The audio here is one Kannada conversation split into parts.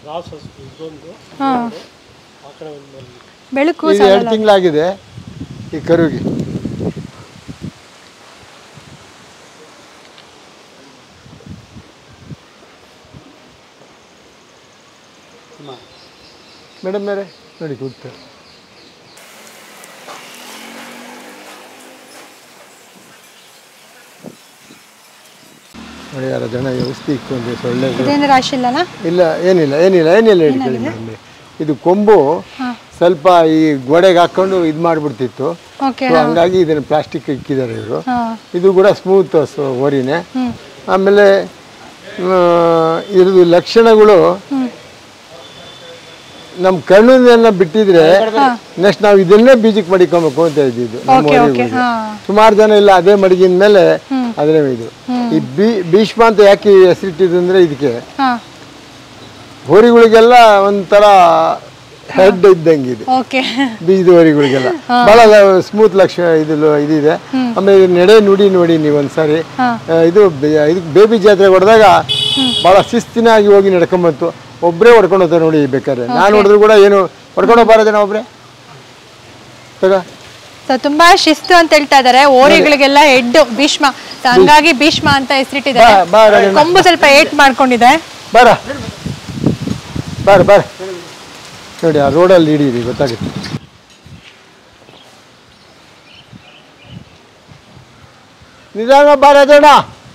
ಬೆಳಕು 2 ತಿಂಗಳಾಗಿದೆ ಈ ಕರುವಿಗೆ. ಮೇಡಮ್ ಮೇರೆ ನೋಡಿ ಕೂಗ್ತಾರೆ. ನೋಡಿ ಯಾರ ಜನ ಔಷಧಿ ಇಕ್ಕೊಂಡ್ರೆ ಸೊಳ್ಳೆ ರಾಶಿ ಇಲ್ಲಲ್ಲ? ಇಲ್ಲ ಏನಿಲ್ಲ ಇಟ್ಕೊಳ್ಳಿ ಮೇಡಮ್. ಇದು ಕೊಂಬು ಸ್ವಲ್ಪ ಈ ಗೋಡೆಗೆ ಹಾಕೊಂಡು ಇದು ಮಾಡಿಬಿಡ್ತಿತ್ತು, ಹಂಗಾಗಿ ಇದನ್ನು ಪ್ಲಾಸ್ಟಿಕ್ ಇಕ್ಕಿದ್ದಾರೆ ಇವರು. ಇದು ಕೂಡ ಸ್ಮೂತ್ ಓರಿನೇ. ಆಮೇಲೆ ಇದ್ರದ್ದು ಲಕ್ಷಣಗಳು ನಮ್ಮ ಕಣ್ಣನ್ನ ಬಿಟ್ಟಿದ್ರೆ ನೆಕ್ಸ್ಟ್ ನಾವು ಇದನ್ನೇ ಬೀಜಕ್ಕೆ ಮಡಿಕೊಬೇಕು ಅಂತ ಇದ್ದಿದ್ದು ನಮ್ಮ ಓರಿಗಳಿಗೆ. ಸುಮಾರು ಜನ ಇಲ್ಲ ಅದೇ ಮಡಗಿನ ಮೇಲೆ ಅದನ್ನೇ ಇದು. ಈ ಭೀಷ್ಮ ಅಂತ ಯಾಕೆ ಹೆಸರಿಟ್ಟಿದ್ದು ಅಂದರೆ ಇದಕ್ಕೆ ಹೋರಿಗಳಿಗೆಲ್ಲ ಒಂಥರ ಹೆಡ್ ಇದ್ದಂಗೆ ಇದೆ, ಬೀಜದ ಹೋರಿಗಳಿಗೆಲ್ಲ ಬಹಳ ಸ್ಮೂತ್ ಲಕ್ಷಣ ಇದಿದೆ. ಆಮೇಲೆ ನಡೆ ನೋಡಿ ನೀವು ಒಂದ್ಸಾರಿ ಇದು ಬೇಬಿ ಜಾತ್ರೆ ಹೊಡೆದಾಗ ಬಹಳ ಶಿಸ್ತಿನಾಗಿ ಹೋಗಿ ನಡ್ಕೊಂಬಂತು. ಒಬ್ಬರೇ ಹೊಡ್ಕೊಂಡು ಹೋಗ್ತಾರೆ ನೋಡಿ ಬೇಕಾದ್ರೆ. ನಾನು ಹೊಡೆದ್ರು ಕೂಡ ಏನು ಹೊಡ್ಕೊಂಡು ಹೋಗ್ಬಾರ ಜನ ಒಬ್ಬರೇ ತುಂಬಾ ಶಿಸ್ತು ಅಂತ ಹೇಳ್ತಾ ಇದಾರೆ. ಓರಿಗಳಿಗೆಲ್ಲ ಹೆಡ್ ಭೀಷ್ಮ, ಹಂಗಾಗಿ ಭೀಷ್ಮ ಅಂತ ಹೆಸರಿಟ್ಟಿದ್ದಾರೆ. ಕೊಂಬು ಸ್ವಲ್ಪ ಏಟ್ ಮಾಡ್ಕೊಂಡಿದೆ. ಬಾರ ನೋಡಿ ಆ ರೋಡಲ್ಲಿ ಹಿಡೀರಿ ಗೊತ್ತಾಗುತ್ತೆ. ನಿಧಾನ ಬಾರ ಜನ.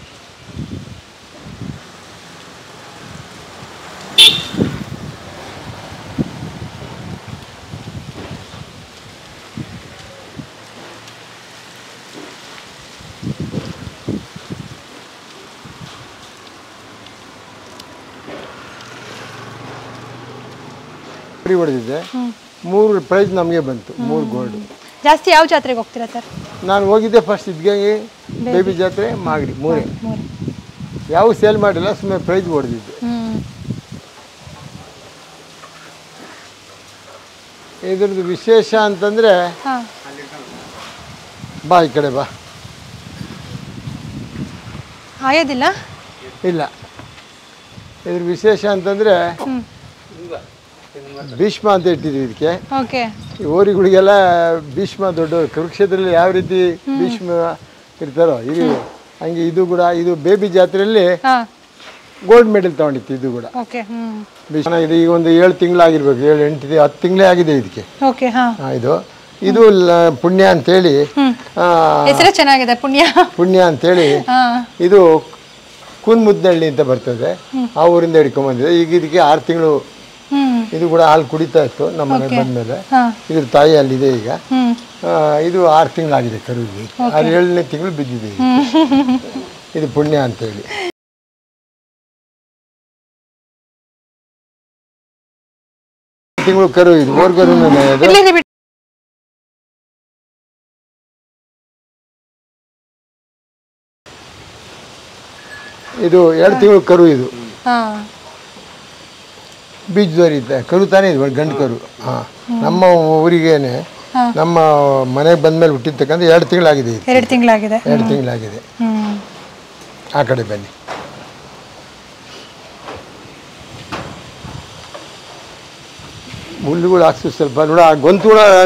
ಹೊಡೆದಿದ್ದೆ 3 ಪ್ರೈಸ್ ನಮಗೆ ಬಂತು, 3 ಗೋಲ್ಡ್. ಜಾಸ್ತಿ ಯಾವ ಜಾತ್ರೆಗೆ ಹೋಗ್ತೀರಾ ಸರ್? ನಾನು ಹೋಗಿದ್ದೆ ಫಸ್ಟ್ ಇದ್ಗಂಗೆ ಬೇಬಿ ಜಾತ್ರೆ ಮಾಗಡಿ 3 ಯಾವ ಸೇಲ್ ಮಾಡಿಲ್ಲ, ಸುಮ್ಮನೆ ಪ್ರೈಸ್ ಹೊಡೆದಿದ್ದೆ. ಇದ್ರದ್ದು ವಿಶೇಷ ಅಂತಂದ್ರೆ ಬಾ ಈ ಕಡೆ ಬಾ. ಆಯೋದಿಲ್ಲ ಇಲ್ಲ. ಇದ್ರ ವಿಶೇಷ ಅಂತಂದ್ರೆ ಭೀಷ್ಮ ಅಂತ ಇಟ್ಟಿದ್ವಿ ಇದಕ್ಕೆ. ಈ ಓರಿಗಳಿಗೆಲ್ಲ ಭೀಷ್ಮ ದೊಡ್ಡವರು ಕುರುಕ್ಷೇತ್ರದಲ್ಲಿ ಯಾವ ರೀತಿ ಭೀಷ್ಮ ಇರ್ತಾರೋ ಹಿರಿಯರು ಹಂಗೆ ಇದು ಕೂಡ. ಇದು ಬೇಬಿ ಜಾತ್ರೆಯಲ್ಲಿ ಗೋಲ್ಡ್ ಮೆಡಲ್ ತಗೊಂಡಿತ್ತು ಇದು ಕೂಡ. ಭೀಷ್ಮ ಇದು ಈಗ ಒಂದು 7 ತಿಂಗಳಾಗಿರ್ಬೇಕು, 7-8 10 ತಿಂಗಳೇ ಆಗಿದೆ ಇದಕ್ಕೆ. ಇದು ಪುಣ್ಯ ಅಂತೇಳಿ ಚೆನ್ನಾಗಿದೆ, ಪುಣ್ಯ ಅಂತೇಳಿ. ಇದು ಕುನ್ಮುದ್ನಹಳ್ಳಿ ಅಂತ ಬರ್ತದೆ, ಆ ಊರಿಂದ ಹಿಡ್ಕೊಂಡ್ಬಂದಿದೆ. ಈಗ ಇದಕ್ಕೆ 6 ತಿಂಗಳು. ಇದು ಕೂಡ ಹಾಲು ಕುಡಿತಾ ಇತ್ತು ನಮ್ಮ ಮನೆಗೆ ಬಂದ್ಮೇಲೆ. ಇದ್ರ ತಾಯಿ ಅಲ್ಲಿದೆ ಈಗ. ಇದು 6 ತಿಂಗಳಾಗಿದೆ ಕರುವಿಗೆ, 7ನೇ ತಿಂಗಳು ಬಿದ್ದಿದೆ. ಇದು ಪುಣ್ಯ ಅಂತೇಳಿ. ತಿಂಗಳು ಕರು ಇದು, 3 ಕರು. ಇದು 2 ತಿಂಗಳು ಕರು. ಇದು ಬೀಜದೋರಿ ಕರು ತಾನೇ, ಇದು ಗಂಡು ಕರು. ನಮ್ಮ ಊರಿಗೇನೆ ನಮ್ಮ ಮನೆಗೆ ಬಂದ್ಮೇಲೆ ಹುಟ್ಟಿರ್ತಕ್ಕಂಥ 2 ತಿಂಗಳಾಗಿದೆ. 2 ತಿಂಗಳಾಗಿದೆ. 2 ತಿಂಗಳಾಗಿದೆ. ಆ ಕಡೆ ಬನ್ನಿ. ಹುಲ್ಲುಗಳು ಹಾಕ್ಸು ಸ್ವಲ್ಪ. ನೋಡ ಆ ಗೊಂತು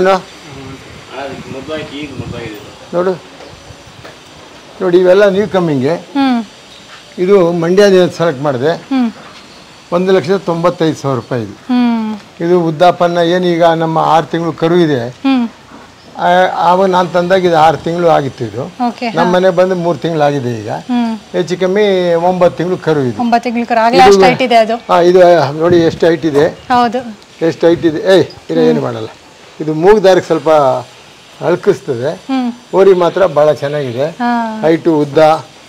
ನೋಡು ನೋಡಿ. ಇವೆಲ್ಲ ನ್ಯೂ ಕಮ್ಮಿಂಗೆ. ಇದು ಮಂಡ್ಯದಿಂದ ಸೆಲೆಕ್ಟ್ ಮಾಡಿದೆ. 1,95,000 ರೂಪಾಯಿ ಇದು. ಇದು ಉದ್ದಾಪನ್ನ ಏನೀಗ ನಮ್ಮ 6 ತಿಂಗಳು ಕರು ಇದೆ. ಆವಾಗ ನಾನು ತಂದಾಗ ಇದು 6 ತಿಂಗಳು ಆಗಿತ್ತು. ಇದು ನಮ್ಮ ಮನೆ ಬಂದು 3 ತಿಂಗಳಾಗಿದೆ ಈಗ. ಹೆಚ್ಚು ಕಮ್ಮಿ 9 ತಿಂಗಳು ಕರು ಇದು. ಇದು ನೋಡಿ ಎಷ್ಟು ಹೈಟ್ ಇದೆ, ಎಷ್ಟು ಹೈಟ್ ಇದೆ. ಏನು ಮಾಡಲ್ಲ. ಇದು ಮೂಗ್ದಾರಿಗೆ ಸ್ವಲ್ಪ ಅಳ್ಕಿಸ್ತದೆ. ಓರಿ ಮಾತ್ರ ಭಾಳ ಚೆನ್ನಾಗಿದೆ. ಹೈಟು ಉದ್ದ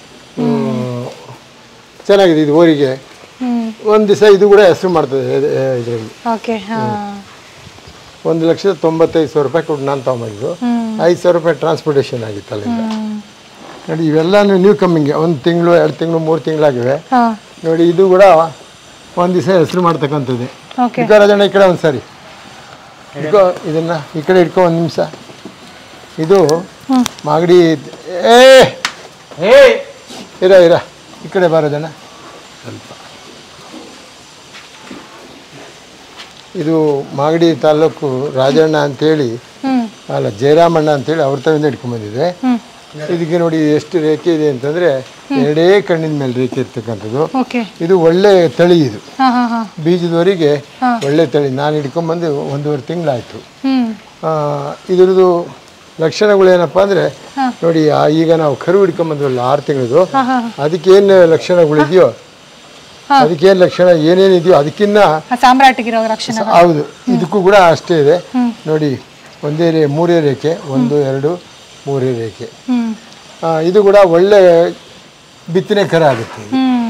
ಚೆನ್ನಾಗಿದೆ. ಇದು ಓರಿಗೆ ಒಂದು ದಿವಸ ಇದು ಕೂಡ ಹೆಸರು ಮಾಡ್ತದೆ ಇದರಲ್ಲಿ. 1,95,000 ರೂಪಾಯಿ ಕೊಟ್ಟು ನಾನು ತಗೊಂಬಂದಿದ್ದು. 5,000 ರೂಪಾಯಿ ಟ್ರಾನ್ಸ್ಪೋರ್ಟೇಷನ್ ಆಗಿತ್ತು ಅಲ್ಲಿಂದ. ನೋಡಿ ಇವೆಲ್ಲ ನ್ಯೂ ಕಮ್ಮಿಂಗೆ. 1 ತಿಂಗಳು 2 ತಿಂಗಳು 3 ತಿಂಗಳಾಗಿವೆ. ನೋಡಿ ಇದು ಕೂಡ ಒಂದು ದಿವಸ ಹೆಸರು ಮಾಡ್ತಕ್ಕಂಥದ್ದು. ರಾಜಣ್ಣ ಈ ಕಡೆ ಒಂದು ಸಾರಿ ಇಟ್ಕೋ, ಇದನ್ನ ಈ ಕಡೆ ಇಟ್ಕೊ 1 ನಿಮಿಷ. ಇದು ಮಾಗಡಿ. ಇರ ಈ ಕಡೆ ಬಾರೋದಣ್ಣ ಸ್ವಲ್ಪ. ಇದು ಮಾಗಡಿ ತಾಲೂಕು ರಾಜಣ್ಣ ಅಂತೇಳಿ ಅಲ್ಲ ಜಯರಾಮಣ್ಣ ಅಂತೇಳಿ ಅವ್ರ ತವಿಂದ ಇಟ್ಕೊಂಡ್ಬಂದಿದೆ. ಇದಕ್ಕೆ ನೋಡಿ ಎಷ್ಟು ರೇಖೆ ಇದೆ ಅಂತಂದ್ರೆ ಎರಡೇ ಕಣ್ಣಿನ ಮೇಲೆ ರೇಖೆ ಇರ್ತಕ್ಕಂಥದ್ದು. ಇದು ಒಳ್ಳೆ ತಳಿ, ಇದು ಬೀಜದವರಿಗೆ ಒಳ್ಳೆ ತಳಿ. ನಾನು ಹಿಡ್ಕೊಂಡ್ಬಂದು 1.5 ತಿಂಗಳಾಯ್ತು. ಇದ್ರದ್ದು ಲಕ್ಷಣಗಳೇನಪ್ಪ ಅಂದ್ರೆ ನೋಡಿ, ಈಗ ನಾವು ಕರು ಹಿಡ್ಕೊಂಡ್ಬಂದ್ವಲ್ಲ 6 ತಿಂಗಳದು, ಅದಕ್ಕೇನು ಲಕ್ಷಣಗಳಿದೆಯೋ ಅದಕ್ಕೇನು ಲಕ್ಷಣ ಏನೇನಿದೆಯೋ ಅದಕ್ಕಿನ್ನ ಹೌದು ಇದಕ್ಕೂ ಕೂಡ ಅಷ್ಟೇ ಇದೆ ನೋಡಿ. ಮೂರೇ ರೇಖೆ, 1 2 3 ರೇಖೆ. ಇದು ಕೂಡ ಒಳ್ಳೆ ಬಿತ್ತನೆ ಕರ ಆಗುತ್ತೆ.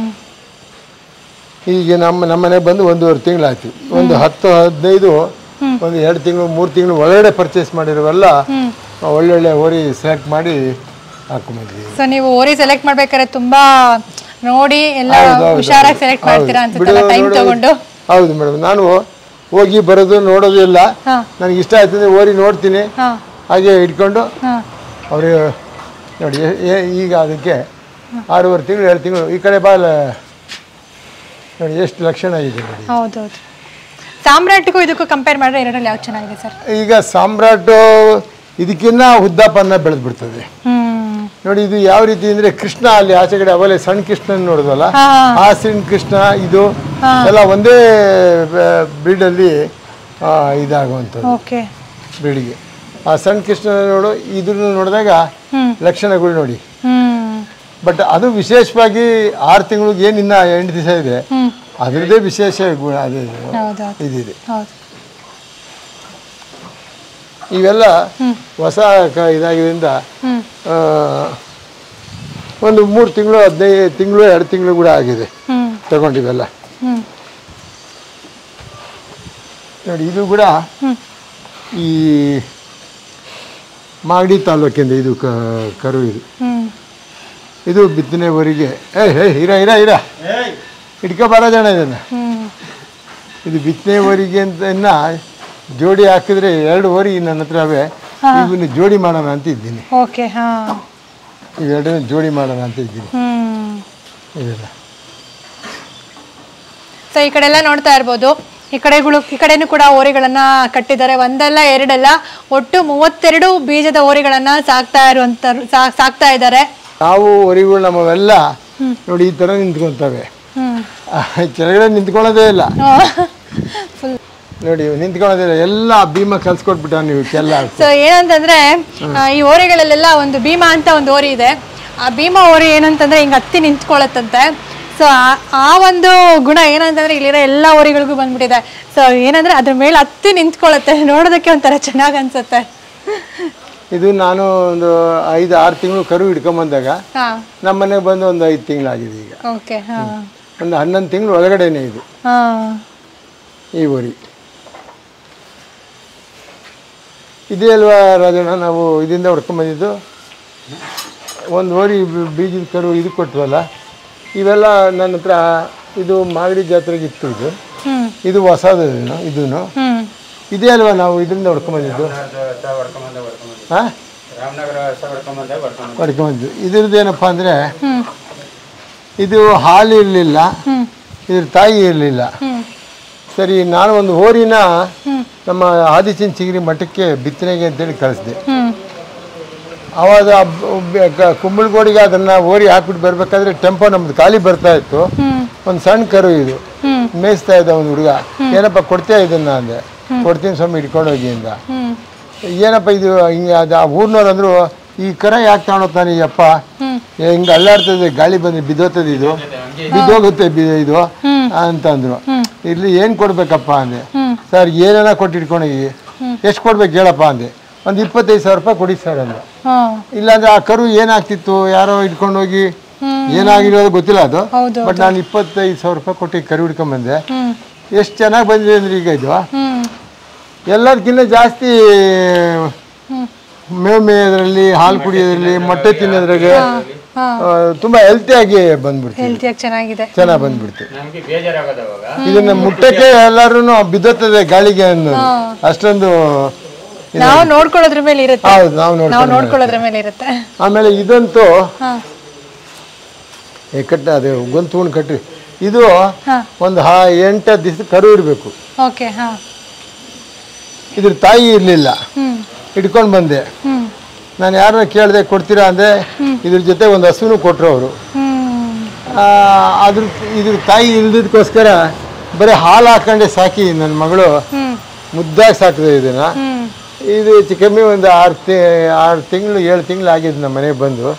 ಈಗ ನಮ್ಮನೆ ಬಂದು 1.5 ತಿಂಗಳಾಯ್ತು. ಒಂದು 10 15 ಒಂದು 2 ತಿಂಗಳು 3 ತಿಂಗಳು ಒಳಗಡೆ ಪರ್ಚೇಸ್ ಮಾಡಿರೋವೆಲ್ಲ ಒಳ್ಳೊಳ್ಳೆ ಓರಿ ಸೆಲೆಕ್ಟ್ ಮಾಡಿ ಹಾಕೊಂಡ್ಬಂದ್ವಿ. ಸೊ ನೀವು ಓರಿ ಸೆಲೆಕ್ಟ್ ಮಾಡ್ಬೇಕಾದ್ರೆ ತುಂಬಾ ನೋಡಿ ಎಲ್ಲ ಹುಷಾರಾಗಿ ಸೆಲೆಕ್ಟ್ ಮಾಡ್ತೀರಾ ಅನ್ಸುತ್ತೆ, ಟೈಮ್ ತಗೊಂಡು. ಹೌದು ಮೇಡಮ್, ನಾನು ಹೋಗಿ ಬರೋದು ನೋಡೋದು ಇಲ್ಲ. ನನಗೆ ಇಷ್ಟ ಆಯ್ತಂದ್ರೆ ಓರಿ ನೋಡ್ತೀನಿ, ಹಾಗೆ ಇಟ್ಕೊಂಡು ಅವ್ರಿಗೆ ನೋಡಿ. ಈಗ ಅದಕ್ಕೆ 6.5 ತಿಂಗಳು 7 ತಿಂಗಳು ಈ ಕಡೆ ಬಾಲ ನೋಡಿ ಎಷ್ಟು ಲಕ್ಷಣ ಇದೆ ನೋಡಿ. ಹೌದೌದು. ಸಾಮ್ರಾಟ್ಗೂ ಇದಕ್ಕೂ ಕಂಪೇರ್ ಮಾಡಿದ್ರೆ ಎರಡರಲ್ಲಿ ಯಾವ್ದು ಚೆನ್ನಾಗಿದೆ ಸರ್? ಈಗ ಸಾಮ್ರಾಟ್ ಇದಕ್ಕಿನ್ನ ಉದ್ದಾಪನ್ನ ಬೆಳೆದು ಬಿಡ್ತದೆ ನೋಡಿ. ಇದು ಯಾವ ರೀತಿ ಅಂದ್ರೆ ಕೃಷ್ಣ ಅಲ್ಲಿ ಆಚೆ ಕಡೆ ಅವಲೇ ಸಣ್ಣ ಕೃಷ್ಣ ನೋಡಿದ್ವಲ್ಲ, ಆ ಸಣ್ಣ ಕೃಷ್ಣ ಇದು ಎಲ್ಲ ಒಂದೇ ಬ್ರೀಡ್ ಅಲ್ಲಿ ಇದಾಗುವಂಥದ್ದು ಬ್ರೀಡ್ಗೆ. ಆ ಸಣ್ಣ ಕೃಷ್ಣ ನೋಡು, ಇದನ್ನು ನೋಡಿದಾಗ ಲಕ್ಷಣಗಳು ನೋಡಿ. ಬಟ್ ಅದು ವಿಶೇಷವಾಗಿ 6 ತಿಂಗಳಿಗೆ ಏನಿನ್ನ 8 ದಿವಸ ಇದೆ, ಅದರದ್ದೇ ವಿಶೇಷ ಗುಣ ಅದೇ ಇದಿದೆ. ಇವೆಲ್ಲ ಹೊಸ ಇದಾಗಿದ್ದರಿಂದ ಒಂದು 3 ತಿಂಗಳು 15 ತಿಂಗಳು 2 ತಿಂಗಳು ಕೂಡ ಆಗಿದೆ ತಗೊಂಡಿವೆಲ್ಲ ನೋಡಿ. ಇದು ಕೂಡ ಈ ಮಾಗಡಿ ತಾಲೂಕಿಂದ ಇದು ಕರು. ಇದು ಬಿತ್ತನೆವರೆಗೆ ಇರ ಹಿಡ್ಕೊಬಾರ ಜನ ಇದನ್ನು. ಇದು ಬಿತ್ತನೆವರೆಗೆ ಅಂತ ಜೋಡಿ ಹಾಕಿದ್ರೆ 2 ಓರಿ ನನ್ನ ಹತ್ರ ಅವೇ. ಇವನ್ನ ಜೋಡಿ ಮಾಡೋಣ ಅಂತ ಇದ್ದೀನಿ. ಇವೆರಡನ್ನ ಜೋಡಿ ಮಾಡೋಣ ಅಂತ ಇದ್ದೀನಿ. ಇದೆಲ್ಲ ಸೊ ಈ ಕಡೆ ಎಲ್ಲ ನೋಡ್ತಾ ಇರ್ಬೋದು. ಈ ಕಡೆನೂ ಕೂಡ ಓರಿಗಳನ್ನ ಕಟ್ಟಿದ್ದಾರೆ. ಒಂದಲ್ಲ ಎರಡಲ್ಲ, ಒಟ್ಟು 32 ಬೀಜದ ಓರಿಗಳನ್ನ ಸಾಕ್ತಾ ಇದ್ದಾರೆ. ನಾವು ಓರಿಗಳು ನಮ್ಮವೆಲ್ಲ ನೋಡಿ ಈ ತರ ನಿಂತ್ಕೊಂತವೆ. ಕೆಳಗಡೆ ನಿಂತ್ಕೊಳ್ಳೋದೇ ಇಲ್ಲ ನೋಡಿ, ನಿಂತ್ಕೊಳ್ಳೋದಿಲ್ಲ. ಎಲ್ಲ ಭೀಮ ಕಲ್ಸ್ಕೊಟ್ಬಿಟ್ಟ ನೀವು ಎಲ್ಲ. ಸೊ ಏನಂತಂದ್ರೆ ಈ ಓರಿಗಳಲ್ಲೆಲ್ಲ ಒಂದು ಭೀಮಾ ಅಂತ ಒಂದು ಓರಿ ಇದೆ. ಆ ಭೀಮಾ ಓರಿ ಏನಂತಂದ್ರೆ ಹಿಂಗೆ ಹತ್ತಿ ನಿಂತ್ಕೊಳ್ಳತ್ತಂತೆ. ಸೊ ಆ ಒಂದು ಗುಣ ಏನಂತಂದ್ರೆ ಇಲ್ಲಿರೋ ಎಲ್ಲ ಓರಿಗಳಿಗೂ ಬಂದ್ಬಿಟ್ಟಿದೆ. ಸೊ ಏನಂದ್ರೆ ಅದ್ರ ಮೇಲೆ ಹತ್ತಿ ನಿಂತ್ಕೊಳ್ಳುತ್ತೆ, ನೋಡೋದಕ್ಕೆ ಒಂಥರ ಚೆನ್ನಾಗಿ ಅನ್ಸುತ್ತೆ. ಇದು ನಾನು ಒಂದು 5-6 ತಿಂಗಳು ಕರು ಹಿಡ್ಕೊಂಬಂದಾಗ ನಮ್ಮ ಮನೆಗೆ ಬಂದು ಒಂದು 5 ತಿಂಗಳಾಗಿದೆ. ಈಗ ಒಂದು 11 ತಿಂಗಳು ಒಳಗಡೆನೆ ಇದು ಈ ಓರಿ. ಇದೇ ಅಲ್ವಾ ರಾಜಣ್ಣ ನಾವು ಇದರಿಂದ ಹೊಡ್ಕೊಂಬಂದಿದ್ದು? ಒಂದು ಓರಿ ಬೀಜದ ಕರು ಇದು ಕೊಟ್ವಲ್ಲ, ಇವೆಲ್ಲ ನನ್ನ ಹತ್ರ ಇದು ಮಾಗಡಿ ಜಾತ್ರೆಗೆ ಇತ್ತು. ಇದು ಹೊಸದು ಇದನ್ನು ಇದೇ ಅಲ್ವಾ ನಾವು ಇದರಿಂದ ಹೊಡ್ಕೊಂಬಂದಿದ್ದು? ಹೊಡ್ಕೊಂಬಂದು ಇದ್ರದ್ದು ಏನಪ್ಪ ಅಂದರೆ ಇದು ಹಾಲು ಇರಲಿಲ್ಲ, ಇದ್ರ ತಾಯಿ ಇರಲಿಲ್ಲ. ಸರಿ, ನಾನು ಒಂದು ಓರಿನ ನಮ್ಮ ಆದಿಚುಂಚನಗಿರಿ ಮಠಕ್ಕೆ ಬಿತ್ತನೆಗೆ ಅಂತೇಳಿ ಕಳಿಸಿದೆ. ಆವಾಗ ಕುಂಬಳಗೋಡಿಗೆ ಅದನ್ನ ಓರಿ ಹಾಕ್ಬಿಟ್ಟು ಬರ್ಬೇಕಾದ್ರೆ ಟೆಂಪೋ ನಮ್ದು ಖಾಲಿ ಬರ್ತಾ ಇತ್ತು. ಒಂದು ಸಣ್ಣ ಕರು ಇದು ಮೇಯಿಸ್ತಾ ಇದ್ದ ಒಂದು ಹುಡುಗ. ಏನಪ್ಪ ಕೊಡ್ತೀಯ ಇದನ್ನ ಅಂದೆ. ಕೊಡ್ತೀನಿ ಸ್ವಾಮಿ ಹಿಡ್ಕೊಂಡು ಹೋಗಿ ಅಂದ. ಏನಪ್ಪ ಇದು ಹಿಂಗೆ ಅದು ಆ ಊರ್ನವ್ರು ಅಂದ್ರು, ಈ ಕರ ಯಾಕೆ ತಗೊಂಡೋಗ್ತಾನೆ ಈ ಅಪ್ಪ, ಹಿಂಗೆ ಅಲ್ಲಾಡ್ತದೆ, ಗಾಳಿ ಬಂದ್ರೆ ಬಿದ್ದೋಗ್ತದೆ, ಇದು ಬಿದ್ದೋಗುತ್ತೆ ಇದು ಅಂತಂದ್ರು. ಇಲ್ಲಿ ಏನು ಕೊಡ್ಬೇಕಪ್ಪ ಅಂದೆ. ಸರ್ ಏನೇನ ಕೊಟ್ಟು ಹಿಡ್ಕೊಂಡೋಗಿ, ಎಷ್ಟು ಕೊಡ್ಬೇಕು ಹೇಳಪ್ಪ ಅಂದೆ. ಒಂದು 25,000 ರೂಪಾಯಿ ಕೊಡಿ ಸರ್ ಅಂದ. ಇಲ್ಲಾಂದ್ರೆ ಆ ಕರು ಏನಾಗ್ತಿತ್ತು, ಯಾರೋ ಇಟ್ಕೊಂಡು ಹೋಗಿ ಏನಾಗಿರೋದು ಗೊತ್ತಿಲ್ಲ ಅದು. ಬಟ್ ನಾನು 25,000 ರೂಪಾಯಿ ಕೊಟ್ಟು ಕರು ಹಿಡ್ಕೊಂಡ್ಬಂದೆ. ಎಷ್ಟು ಚೆನ್ನಾಗಿ ಬಂದಿದೆ ಅಂದ್ರೆ ಈಗ ಇದು ಎಲ್ಲದಕ್ಕಿಂತ ಜಾಸ್ತಿ ಮೇವು ಮೇಯೋದ್ರಲ್ಲಿ, ಹಾಲು ಕುಡಿಯೋದ್ರಲ್ಲಿ, ಮೊಟ್ಟೆ ತಿನ್ನೋದ್ರಾಗೆ ತುಂಬಾ ಹೆಲ್ತಿಯಾಗಿ ಬಂದ್ಬಿಡ್ತು, ಚೆನ್ನಾಗಿ ಬಂದ್ಬಿಡ್ತು. ಇದನ್ನ ಮುಟ್ಟಕ್ಕೆ ಎಲ್ಲರೂ ಬಿದ್ದೋಗ್ತದೆ ಗಾಳಿಗೆ ಅನ್ನೋದು, ಅಷ್ಟೊಂದು ನಾವು ನೋಡ್ಕೊಳ್ಳೋದ್ರ ಮೇಲೆ ಇರುತ್ತೆ. ಹೌದು, ನಾವು ನೋಡ್ಕೊಳ್ಳೋದ್ರ ಮೇಲೆ ಇರುತ್ತೆ. ಆಮೇಲೆ ಇದಂತೂ ಕಟ್ಟ ಅದು ಗೊಂತು ಕಟ್ಟಿ ಇದು ಒಂದು 8 ದಿವಸ ಕರು ಇರಬೇಕು. ಇದ್ರ ತಾಯಿ ಇರಲಿಲ್ಲ, ಹಿಡ್ಕೊಂಡು ಬಂದೆ. ನಾನು ಯಾರನ್ನ ಕೇಳಿದೆ ಕೊಡ್ತೀರಾ ಅಂದರೆ ಇದ್ರ ಜೊತೆ ಒಂದು ಹಸುನು ಕೊಟ್ಟರು ಅವರು. ಇದ್ರ ತಾಯಿ ಇಲ್ದಿದ್ದಕ್ಕೋಸ್ಕರ ಬರೀ ಹಾಲು ಹಾಕೊಂಡೆ ಸಾಕಿ ನನ್ನ ಮಗಳು ಮುದ್ದಾಗಿ ಸಾಕಿದೆ ಇದನ್ನ. ಇದು ಹೆಚ್ಚು ಕಮ್ಮಿ ಒಂದು 6 ತಿಂಗಳು 7 ತಿಂಗಳು ಆಗಿದ್ದು ನಮ್ಮ ಮನೆಗೆ ಬಂದು.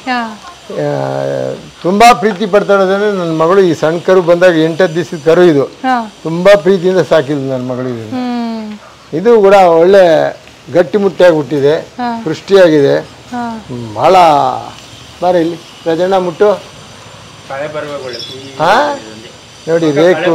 ತುಂಬ ಪ್ರೀತಿ ಪಡ್ತಾ ಇರೋದಂದ್ರೆ ನನ್ನ ಮಗಳು ಈ ಸಣ್ಣ ಕರು ಬಂದಾಗ 8 ದಿವಸದ ಕರು ಇದು. ತುಂಬ ಪ್ರೀತಿಯಿಂದ ಸಾಕಿದ್ದು ನನ್ನ ಮಗಳು ಇದನ್ನು. ಇದು ಕೂಡ ಒಳ್ಳೆ ಗಟ್ಟಿಮುಟ್ಟಿಯಾಗಿ ಹುಟ್ಟಿದೆ, ಪುಷ್ಟಿಯಾಗಿದೆ. ಭಾಳ ಬಾರ ಇಲ್ಲಿ ರಜಣ್ಣ ಮುಟ್ಟು. ನೋಡಿ ರೇಕು.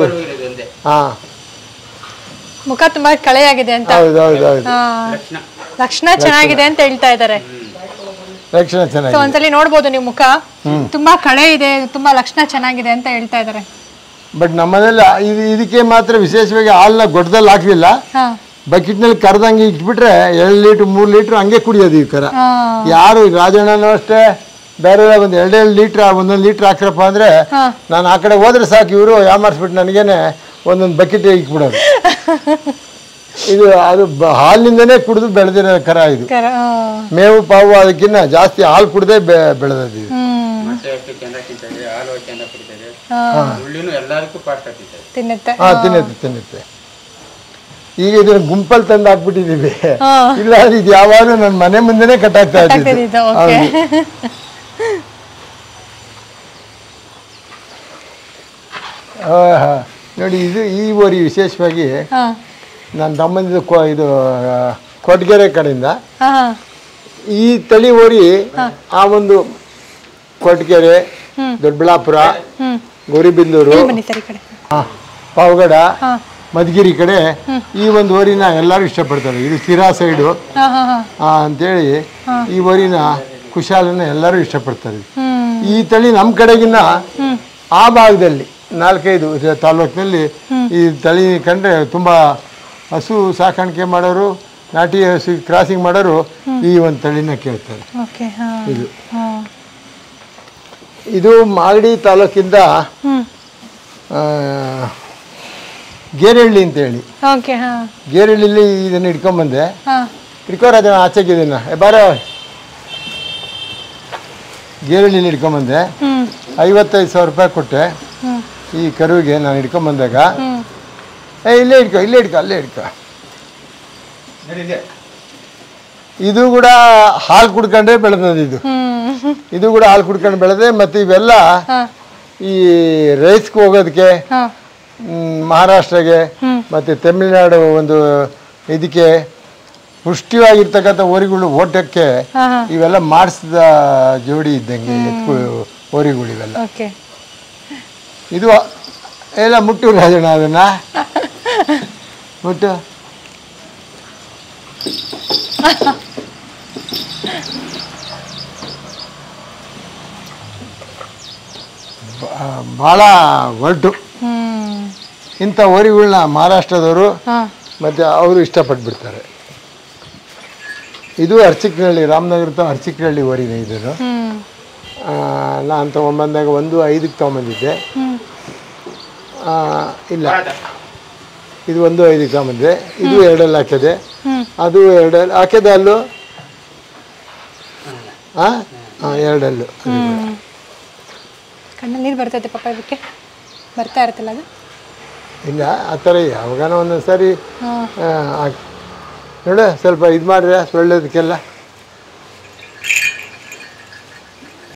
ಮುಖ ತುಂಬಾ ಕಳೆಯಾಗಿದೆ ಅಂತ. ಹೌದೌದೌದು, ಲಕ್ಷಣ ಚೆನ್ನಾಗಿದೆ ಅಂತ ಹೇಳ್ತಾ ಇದ್ದಾರೆ. ಲಕ್ಷಣ ಚೆನ್ನಾಗಿದೆ. ಒಂದ್ಸಲಿ ನೋಡ್ಬೋದು ನೀವು, ಮುಖ ತುಂಬಾ ಕಳೆ ಇದೆ, ತುಂಬಾ ಲಕ್ಷಣ ಚೆನ್ನಾಗಿದೆ ಅಂತ ಹೇಳ್ತಾ ಇದ್ದಾರೆ. ಬಟ್ ನಮ್ಮನೆಲ್ಲ ಇದಕ್ಕೆ ಮಾತ್ರ ವಿಶೇಷವಾಗಿ ಹಾಲನ್ನ ಗೊಡ್ಡದಲ್ಲಿ ಹಾಕಲಿಲ್ಲ, ಬಕೆಟ್ನಲ್ಲಿ ಕರೆದಂಗೆ ಇಟ್ಬಿಟ್ರೆ 2 ಲೀಟ್ರ್ 3 ಲೀಟ್ರ್ ಹಂಗೆ ಕುಡಿಯೋದು ಈ ಕರ. ಯಾರು ರಾಜಣ್ಣನೂ ಅಷ್ಟೇ ಬೇರೆ ಒಂದು 2 ಲೀಟ್ರ್ 1 ಲೀಟ್ರ್ ಹಾಕ್ರಪ್ಪ ಅಂದ್ರೆ ನಾನು ಆ ಕಡೆ ಹೋದ್ರೆ ಸಾಕು, ಇವರು ಯಾಮಾರಿಸ್ಬಿಟ್ಟು ನನಗೇನೆ ಒಂದೊಂದು ಬಕೆಟ್ ಇಕ್ಬಿಡೋದು. ಇದು ಅದು ಹಾಲಿನಿಂದನೇ ಕುಡಿದು ಬೆಳೆದಿರೋ ಕರ ಇದು. ಮೇವು ಪಾವು ಅದಕ್ಕಿಂತ ಜಾಸ್ತಿ ಹಾಲು ಕುಡ್ದೇ ಬೆಳೆದದ್ದು ಇದು. ತಿನ್ನುತ್ತೆ. ಈಗ ಇದನ್ನ ಗುಂಪಲ್ಲಿ ತಂದು ಹಾಕ್ಬಿಟ್ಟಿದೀವಿ, ಇಲ್ಲ ಇದು ಯಾವಾಗಲೂ ನನ್ನ ಮನೆ ಮುಂದೆನೆ ಕಟ್ಟಾಗ್ತಾ ಇತ್ತು. ನೋಡಿ ಈ ಓರಿ ವಿಶೇಷವಾಗಿ ನನ್ನ ತಮ್ಮಂದಿದ್ದು ಇದು ಕೊಟ್ಗೆರೆ ಕಡೆಯಿಂದ ಈ ತಳಿ ಓರಿ ಆ ಒಂದು ಕೊಟ್ಗೆರೆ, ದೊಡ್ಡಬಳ್ಳಾಪುರ, ಗೌರಿಬಿದನೂರು, ಪಾವಗಡ, ಮಧುಗಿರಿ ಕಡೆ ಈ ಒಂದು ಓರಿನ ಎಲ್ಲರೂ ಇಷ್ಟಪಡ್ತಾರೆ. ಇದು ಸಿರಾ ಸೈಡು ಅಂತೇಳಿ ಈ ಓರಿನ ಕುಶಾಲನ ಎಲ್ಲರೂ ಇಷ್ಟಪಡ್ತಾರೆ. ಈ ತಳಿ ನಮ್ಮ ಕಡೆಗಿನ್ನ ಆ ಭಾಗದಲ್ಲಿ 4-5 ತಾಲೂಕಿನಲ್ಲಿ ಈ ತಳಿ ಕಂಡ್ರೆ ತುಂಬ ಹಸು ಸಾಕಾಣಿಕೆ ಮಾಡೋರು, ನಾಟಿ ಹಸು ಕ್ರಾಸಿಂಗ್ ಮಾಡೋರು ಈ ಒಂದು ತಳಿನ ಕೇಳ್ತಾರೆ. ಇದು ಮಾಗಡಿ ತಾಲೂಕಿಂದ ಗೇರಹಳ್ಳಿ ಅಂತೇಳಿ, ಗೇರಹಳ್ಳಿಲಿ ಇದನ್ನು ಹಿಡ್ಕೊಂಬಂದೆ. ಹಿಡ್ಕೋರಾಜ ಆಚೆಗೆ ಇದನ್ನ ಬಾರ ಗೇರಹಳ್ಳಿಲಿ ಹಿಡ್ಕೊಂಬಂದೆ. 55,000 ರೂಪಾಯಿ ಕೊಟ್ಟೆ ಈ ಕರುವಿಗೆ ನಾನು ಹಿಡ್ಕೊಂಬಂದಾಗ. ಇಲ್ಲೇ ಹಿಡ್ಕೊ ಅಲ್ಲೇ ಹಿಡ್ಕೊ. ಇದು ಕೂಡ ಹಾಲು ಕುಡ್ಕೊಂಡೇ ಬೆಳೆದದ್ದು. ಇದು ಕೂಡ ಹಾಲು ಕುಡ್ಕೊಂಡು ಬೆಳೆದೆ. ಮತ್ತು ಇವೆಲ್ಲ ಈ ರೈಸ್ಗೆ ಹೋಗೋದಕ್ಕೆ ಮಹಾರಾಷ್ಟ್ರಗೆ ಮತ್ತು ತಮಿಳುನಾಡು ಒಂದು ಇದಕ್ಕೆ ಪುಷ್ಟಿವಾಗಿರ್ತಕ್ಕಂಥ ಓರಿಗಳು ಓಟಕ್ಕೆ ಇವೆಲ್ಲ ಮಾಡಿಸಿದ ಜೋಡಿ ಇದ್ದಂಗೆ ಓರಿಗಳು ಇವೆಲ್ಲ. ಇದು ಎಲ್ಲ ಮುಟ್ಟು ರಾಜಣ್ಣ, ಅದನ್ನ ಮುಟ್ಟು. ಭಾಳ ಒಟ್ಟು ಇಂಥ ಓರಿಗಳನ್ನ ಮಹಾರಾಷ್ಟ್ರದವರು ಮತ್ತು ಅವರು ಇಷ್ಟಪಟ್ಬಿಡ್ತಾರೆ. ಇದು ಅರ್ಚಿಕನಹಳ್ಳಿ, ರಾಮನಗರದ ಅರ್ಚಿಕನಹಳ್ಳಿ ಓರಿನೇ ಇದನ್ನು. ನಾನು ತೊಗೊಂಬಂದಾಗ 1.5ಕ್ಕೆ ತೊಗೊಂಬಂದಿದ್ದೆ. ಇಲ್ಲ, ಇದು 1.5ಕ್ಕೆ ತೊಗೊಂಬಂದೆ. ಇದು 2 ಹಾಕಿದೆ, ಅದು 2 ಹಾಕಿದೆ. ಅಲ್ಲೂ 2 ಕಣ್ಣಲ್ಲಿ ನೀರು ಬರ್ತೈತೆ ಪಾಪ, ಇದಕ್ಕೆ ಬರ್ತಾ ಇರುತ್ತಲ್ಲ ಅದು. ಇಲ್ಲ, ಆ ಥರ ಯಾವಾಗಾನ ಒಂದೊಂದು ಸಾರಿ ನೋಡ ಸ್ವಲ್ಪ ಇದು ಮಾಡ್ರೆ ಸೊಳ್ಳೆದಕ್ಕೆಲ್ಲ